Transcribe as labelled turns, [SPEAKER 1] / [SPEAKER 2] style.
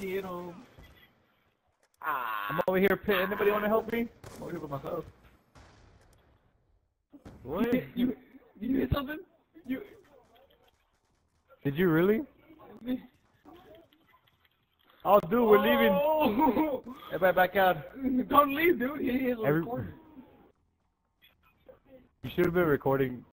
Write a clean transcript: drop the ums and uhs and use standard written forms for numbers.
[SPEAKER 1] Get him.
[SPEAKER 2] I'm over here. Anybody want to help me? I'm over here by myself. What?
[SPEAKER 1] You hit something?
[SPEAKER 2] Did you really? Oh, dude, we're leaving. Everybody back out.
[SPEAKER 1] Don't leave, dude. He is recording.
[SPEAKER 2] You should have been recording.